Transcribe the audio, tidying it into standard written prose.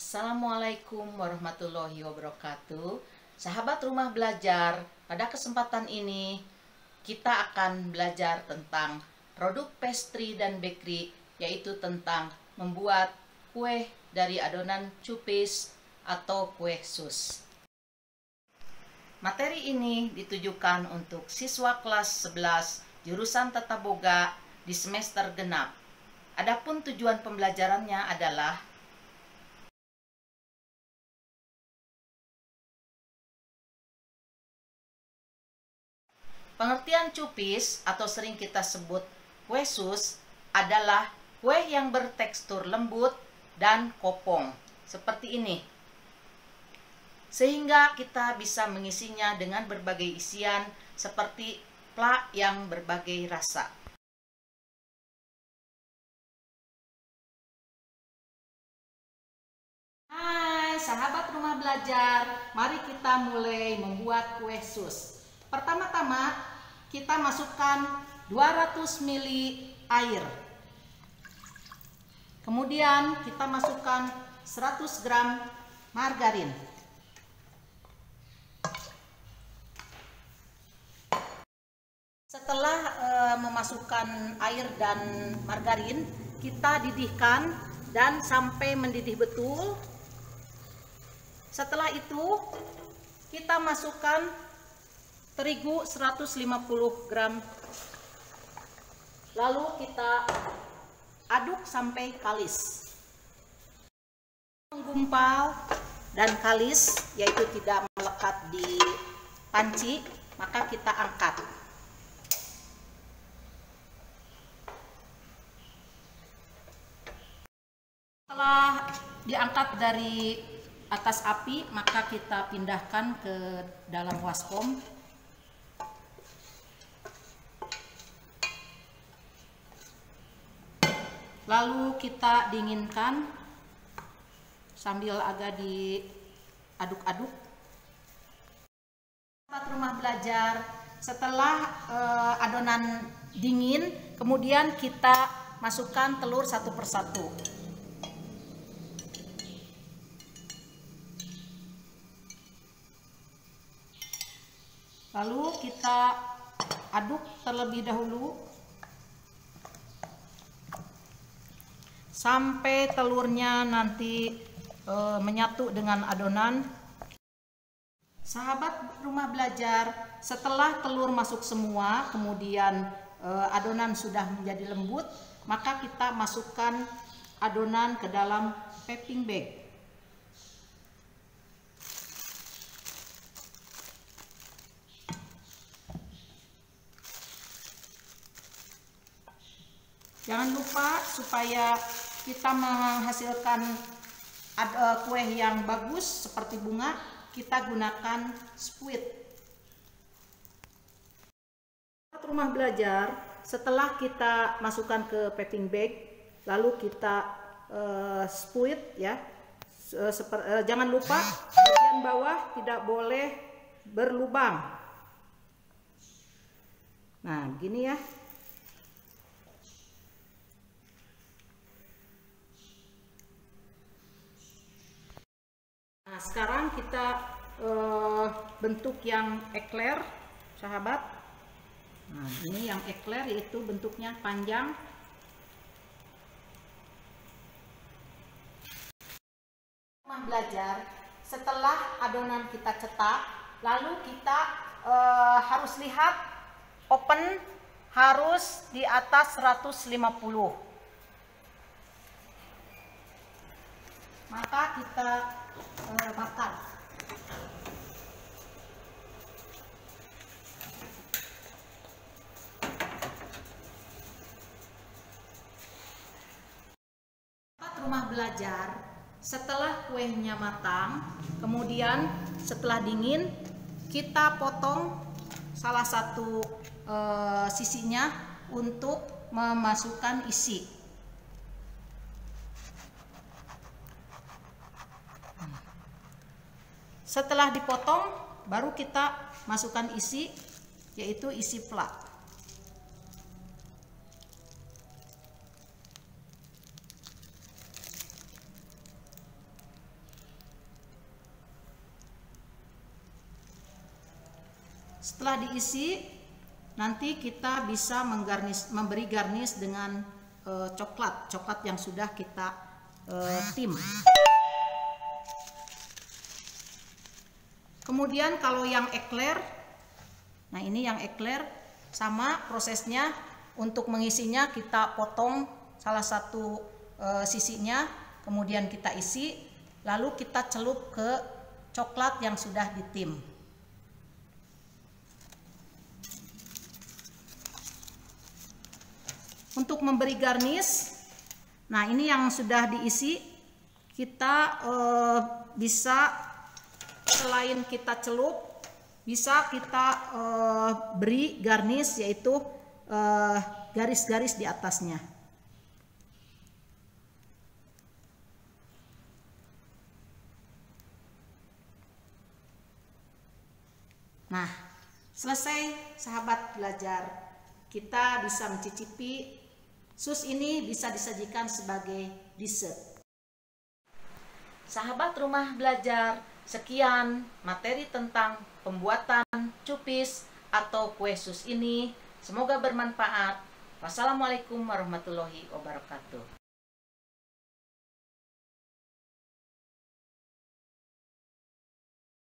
Assalamualaikum warahmatullahi wabarakatuh. Sahabat rumah belajar, pada kesempatan ini kita akan belajar tentang produk pastry dan bakery, yaitu tentang membuat kue dari adonan cupis atau kue sus. Materi ini ditujukan untuk siswa kelas 11 jurusan Tata Boga di semester genap. Adapun tujuan pembelajarannya adalah pengertian cupis atau sering kita sebut kue sus adalah kue yang bertekstur lembut dan kopong seperti ini, sehingga kita bisa mengisinya dengan berbagai isian seperti plak yang berbagai rasa. Hai sahabat rumah belajar, mari kita mulai membuat kue sus. Pertama-tama kita masukkan 200 ml air. Kemudian kita masukkan 100 gram margarin. Setelah memasukkan air dan margarin, kita didihkan dan sampai mendidih betul. Setelah itu kita masukkan terigu 150 gram. Lalu kita aduk sampai kalis. Menggumpal dan kalis, yaitu tidak melekat di panci, maka kita angkat. Setelah diangkat dari atas api, maka kita pindahkan ke dalam waskom. Lalu kita dinginkan sambil agak diaduk-aduk. Sahabat rumah belajar, setelah adonan dingin, kemudian kita masukkan telur satu persatu. Lalu kita aduk terlebih dahulu sampai telurnya nanti menyatu dengan adonan. Sahabat rumah belajar, setelah telur masuk semua, kemudian adonan sudah menjadi lembut, maka kita masukkan adonan ke dalam piping bag. Jangan lupa supaya kita menghasilkan kue yang bagus seperti bunga, kita gunakan spuit. Rumah belajar, setelah kita masukkan ke piping bag, lalu kita spuit ya. Jangan lupa bagian bawah tidak boleh berlubang. Nah, begini ya. Nah, sekarang kita bentuk yang eclair, sahabat. Nah, ini yang eclair, yaitu bentuknya panjang. Rumah belajar, setelah adonan kita cetak, lalu kita harus lihat open harus di atas 150. Maka kita bakar. Rumah belajar, setelah kuenya matang, kemudian setelah dingin, kita potong salah satu sisinya untuk memasukkan isi. Setelah dipotong, baru kita masukkan isi, yaitu isi plak. Setelah diisi, nanti kita bisa memberi garnish dengan coklat yang sudah kita tim. Kemudian kalau yang eclair, nah ini yang eclair, sama prosesnya. Untuk mengisinya kita potong salah satu sisinya, kemudian kita isi, lalu kita celup ke coklat yang sudah ditim. Untuk memberi garnish, nah ini yang sudah diisi, kita bisa selain kita celup, bisa kita beri garnish, yaitu garis-garis di atasnya. Nah, selesai sahabat belajar, kita bisa mencicipi sus ini, bisa disajikan sebagai dessert. Sahabat rumah belajar, sekian materi tentang pembuatan cupis atau kue sus ini. Semoga bermanfaat. Wassalamualaikum warahmatullahi wabarakatuh.